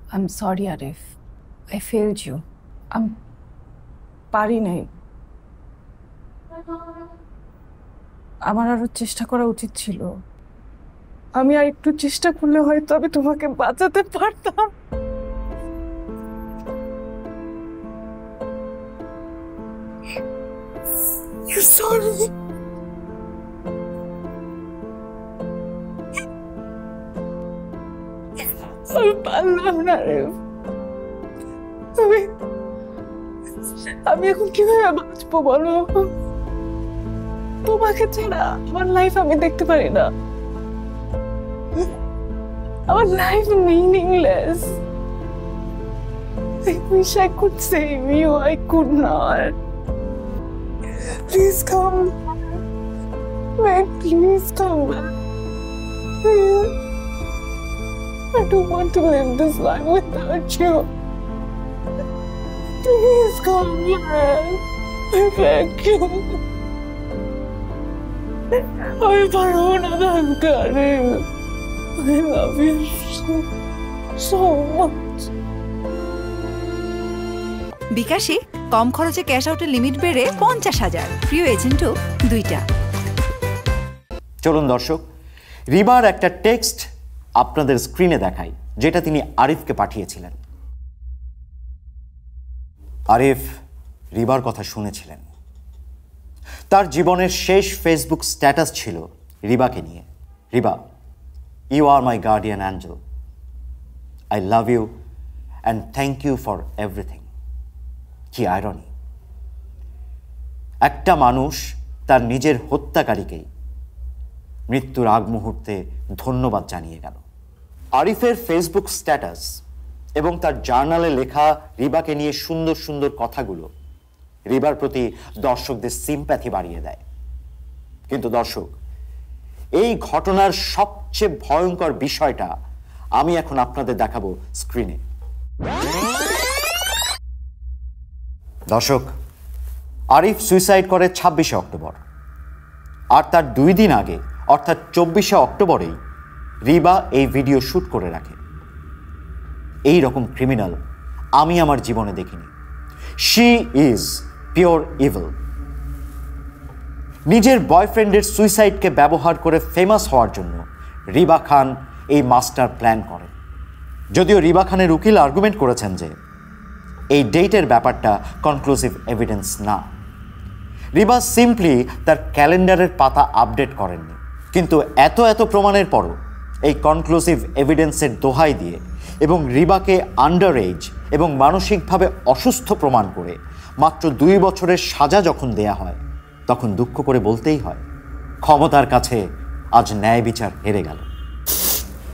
I'm sorry, Arif. I failed you. I'm পারি নাই। আমার আরো চেষ্টা করা উচিত ছিল। আমি আর একটু চেষ্টা করলে হয়তো আমি তোমাকে বাঁচাতে পারতাম। You're sorry. আমি পারলাম না রে। আমি এখন কিভাবে বাঁচবো বলো? তোমাকে ছাড়া আমার লাইফ আমি দেখতে পারি না। আমার life meaningless. I wish I could save you. I could not. Please come back. Please come back. I don't want to live this life without you. Please come back. I beg you. I love you so much. বিকাশে কম খরচে cash আউটের limit বেড়ে 50,000, প্রিয় এজেন্টও 2টা। চলুন দর্শক, রিবার একটা text আপনাদের স্ক্রিনে দেখাই, যেটা তিনি আরিফকে পাঠিয়েছিলেন। আরিফ রিবার কথা শুনেছিলেন। তার জীবনের শেষ ফেসবুক স্ট্যাটাস ছিল রিবাকে নিয়ে। Riba, you are my guardian angel. I love you and thank you for everything. কি আইরনি! একটা মানুষ তার নিজের হত্যাকারীকেই মৃত্যুর আগ মুহূর্তে ধন্যবাদ জানিয়ে গেল। আরিফের ফেসবুক স্ট্যাটাস এবং তার জার্নালে লেখা রিবাকে নিয়ে সুন্দর সুন্দর কথাগুলো রিবার প্রতি দর্শকদের সিম্প্যাথি বাড়িয়ে দেয়। কিন্তু দর্শক, এই ঘটনার সবচেয়ে ভয়ঙ্কর বিষয়টা আমি এখন আপনাদের দেখাবো স্ক্রিনে। দর্শক, আরিফ সুইসাইড করে 26শে অক্টোবর, আর তার 2 দিন আগে অর্থাৎ 24শে অক্টোবরেই রিবা এই ভিডিও শ্যুট করে রাখে। এই রকম ক্রিমিনাল আমি আমার জীবনে দেখিনি। She is pure evil. নিজের বয়ফ্রেন্ডের সুইসাইডকে ব্যবহার করে ফেমাস হওয়ার জন্য রিবা খান এই মাস্টার প্ল্যান করেন। যদিও রিবা খানের উকিল আর্গুমেন্ট করেছেন যে এই ডেটের ব্যাপারটা কনক্লুসিভ এভিডেন্স না। রিবা সিম্পলি তার ক্যালেন্ডারের পাতা আপডেট করেননি। কিন্তু এত এত প্রমাণের পরও এই কনক্লুসিভ এভিডেন্সের দোহাই দিয়ে এবং রিবাকে আন্ডার এজ এবং মানসিকভাবে অসুস্থ প্রমাণ করে মাত্র 2 বছরের সাজা যখন দেয়া হয়, তখন দুঃখ করে বলতেই হয়, ক্ষমতার কাছে আজ ন্যায় বিচার হেরে গেল।